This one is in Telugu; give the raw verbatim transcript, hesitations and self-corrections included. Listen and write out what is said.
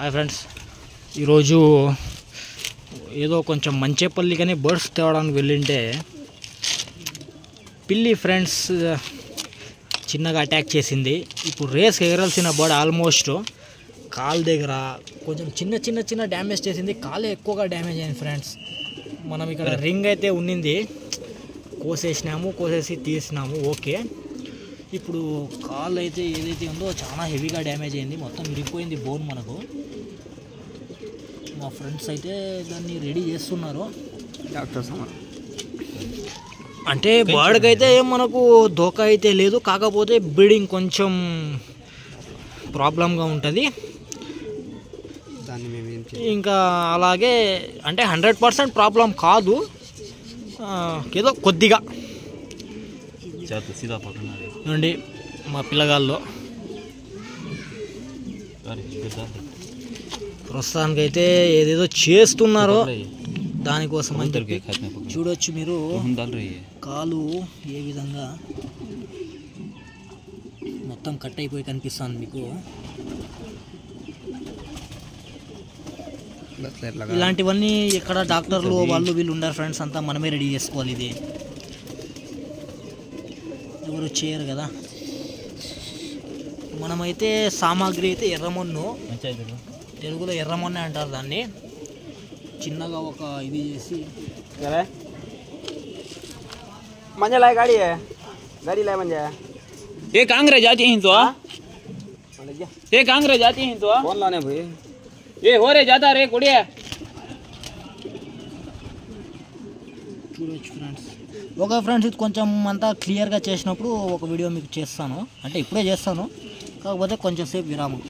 హాయ్ ఫ్రెండ్స్, ఈరోజు ఏదో కొంచెం మంచేపల్లి కానీ బర్డ్స్ తేవడానికి వెళ్ళింటే పిల్లి ఫ్రెండ్స్ చిన్నగా అటాక్ చేసింది. ఇప్పుడు రేస్ ఎగరాల్సిన బర్డ్ ఆల్మోస్ట్ కాలు దగ్గర కొంచెం చిన్న చిన్న చిన్న డ్యామేజ్ చేసింది. కాలు ఎక్కువగా డ్యామేజ్ అయింది ఫ్రెండ్స్. మనం ఇక్కడ రింగ్ అయితే ఉన్నింది, కోసేసినాము, కోసేసి తీసినాము. ఓకే, ఇప్పుడు కాలు అయితే ఏదైతే ఉందో చాలా హెవీగా డ్యామేజ్ అయింది, మొత్తం విరిగిపోయింది బోన్. మనకు మా ఫ్రెండ్స్ అయితే దాన్ని రెడీ చేస్తున్నారు డాక్టర్స్. అంటే బర్డ్కి అయితే ఏం మనకు దోకా అయితే లేదు, కాకపోతే బ్రీడింగ్ కొంచెం ప్రాబ్లంగా ఉంటుంది. ఇంకా అలాగే అంటే హండ్రెడ్ పర్సెంట్ ప్రాబ్లం కాదు, ఏదో కొద్దిగా నుండి మా పిల్లగాళ్ళు ప్రస్తుతానికైతే ఏదేదో చేస్తున్నారో దానికోసం అని చెప్పి చూడొచ్చు మీరు. కాలు ఏ విధంగా మొత్తం కట్ అయిపోయి కనిపిస్తుంది మీకు. ఇలాంటివన్నీ ఇక్కడ డాక్టర్లు వాళ్ళు వీళ్ళు ఉండరు ఫ్రెండ్స్, అంతా మనమే రెడీ చేసుకోవాలి. ఇది ఎవరు చేయరు కదా. మనమైతే సామాగ్రి అయితే ఎర్రమొన్ను, తెలుగులో ఎర్రమొన్నే అంటారు దాన్ని. చిన్నగా ఒక ఇది చేసి मंजा लाए गाड़ी है, गाड़ी लाए मंजा। ये कांग्रेस जाती हैं तो ये कांग्रेस जाती हैं तो कौन लाने भाई? ये हो रे जाता रे कुड़िया. చూడొచ్చు ఫ్రెండ్స్. ఓకే ఫ్రెండ్స్, ఇది కొంచెం అంతా క్లియర్గా చేసినప్పుడు ఒక వీడియో మీకు చేస్తాను, అంటే ఇప్పుడే చేస్తాను, కాకపోతే కొంచెం సేపు విరామం.